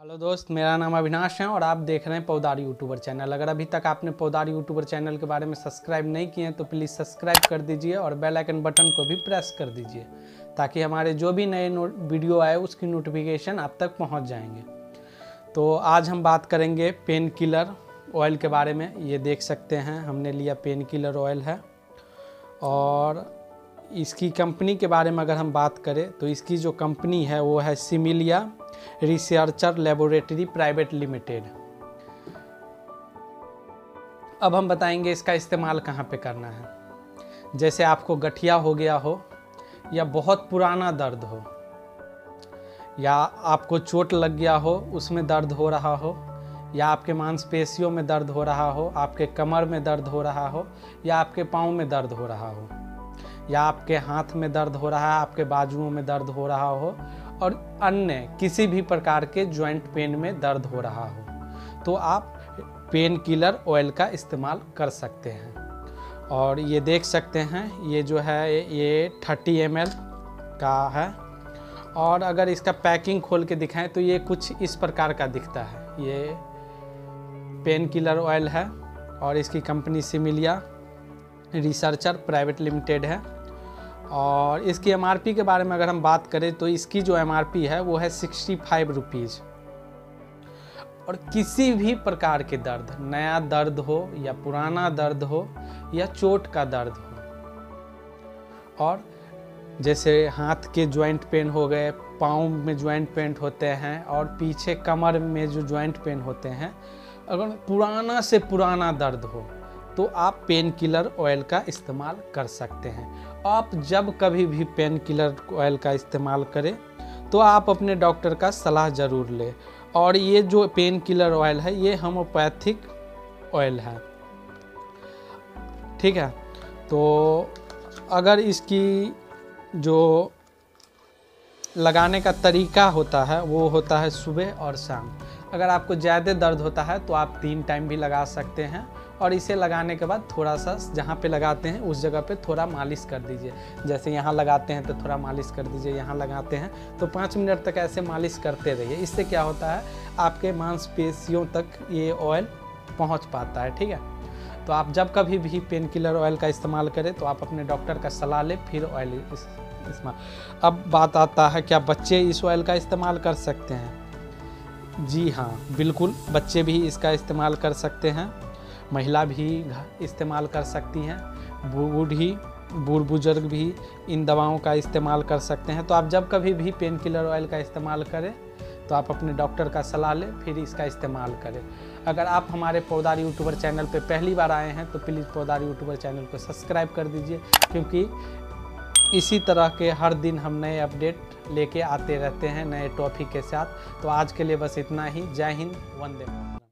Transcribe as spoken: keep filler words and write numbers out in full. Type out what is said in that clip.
Hello दोस्त, मेरा नाम अविनाश है और आप देख रहे हैं पौधार यूट्यूबर चैनल। अगर अभी तक आपने पौधार यूट्यूबर चैनल के बारे में सब्सक्राइब नहीं किए हैं तो प्लीज़ सब्सक्राइब कर दीजिए और बेल आइकन बटन को भी प्रेस कर दीजिए ताकि हमारे जो भी नए वीडियो आए उसकी नोटिफिकेशन आप तक पहुंच जाएंगे। तो आज हम बात करेंगे पेन किलर ऑयल के बारे में। ये देख सकते हैं हमने लिया पेन किलर ऑयल है और इसकी कंपनी के बारे में अगर हम बात करें तो इसकी जो कंपनी है वो है Similia researcher laboratory private limited. अब हम बताएंगे इसका इस्तेमाल कहाँ पे करना है। जैसे आपको गठिया हो गया हो या बहुत पुराना दर्द हो या आपको चोट लग गया हो उसमें दर्द हो रहा हो या आपके मांसपेशियों में दर्द हो रहा हो, आपके कमर में दर्द हो रहा हो या आपके पाँव में दर्द हो रहा हो या आपके हाथ में दर्द हो रहा है, आपके बाजुओं में दर्द हो रहा हो और अन्य किसी भी प्रकार के जॉइंट पेन में दर्द हो रहा हो तो आप पेन किलर ऑयल का इस्तेमाल कर सकते हैं। और ये देख सकते हैं ये जो है ये थर्टी एम एल का है और अगर इसका पैकिंग खोल के दिखाएं तो ये कुछ इस प्रकार का दिखता है। ये पेन किलर ऑयल है और इसकी company Similia researcher private limited है। और इसकी एमआरपी के बारे में अगर हम बात करें तो इसकी जो एमआरपी है वो है सिक्सटी फाइव रुपीज़। और किसी भी प्रकार के दर्द, नया दर्द हो या पुराना दर्द हो या चोट का दर्द हो, और जैसे हाथ के जॉइंट पेन हो गए, पाँव में जॉइंट पेन होते हैं और पीछे कमर में जो जॉइंट पेन होते हैं, अगर पुराना से पुराना दर्द हो तो आप पेन किलर ऑयल का इस्तेमाल कर सकते हैं। आप जब कभी भी पेन किलर ऑयल का इस्तेमाल करें तो आप अपने डॉक्टर का सलाह ज़रूर लें। और ये जो पेन किलर ऑयल है ये होम्योपैथिक ऑयल है, ठीक है। तो अगर इसकी जो लगाने का तरीका होता है वो होता है सुबह और शाम। अगर आपको ज़्यादा दर्द होता है तो आप तीन टाइम भी लगा सकते हैं और इसे लगाने के बाद थोड़ा सा जहाँ पे लगाते हैं उस जगह पे थोड़ा मालिश कर दीजिए। जैसे यहाँ लगाते हैं तो थोड़ा मालिश कर दीजिए, यहाँ लगाते हैं तो पाँच मिनट तक ऐसे मालिश करते रहिए। इससे क्या होता है आपके मांसपेशियों तक ये ऑयल पहुँच पाता है, ठीक है। तो आप जब कभी भी पेन किलर ऑयल का इस्तेमाल करें तो आप अपने डॉक्टर का सलाह लें फिर ऑयल इस्तेमाल। अब बात आता है क्या बच्चे इस ऑयल का इस्तेमाल कर सकते हैं? जी हाँ, बिल्कुल, बच्चे भी इसका इस्तेमाल कर सकते हैं, महिला भी इस्तेमाल कर सकती हैं, बूढ़ी बूढ़ बुजुर्ग भी इन दवाओं का इस्तेमाल कर सकते हैं। तो आप जब कभी भी पेन किलर ऑयल का इस्तेमाल करें तो आप अपने डॉक्टर का सलाह लें फिर इसका इस्तेमाल करें। अगर आप हमारे पौधार यूट्यूबर चैनल पर पहली बार आए हैं तो प्लीज़ पौधार यूट्यूबर चैनल को सब्सक्राइब कर दीजिए, क्योंकि इसी तरह के हर दिन हम नए अपडेट लेके आते रहते हैं नए टॉपिक के साथ। तो आज के लिए बस इतना ही। जय हिंद, वंदे मातरम।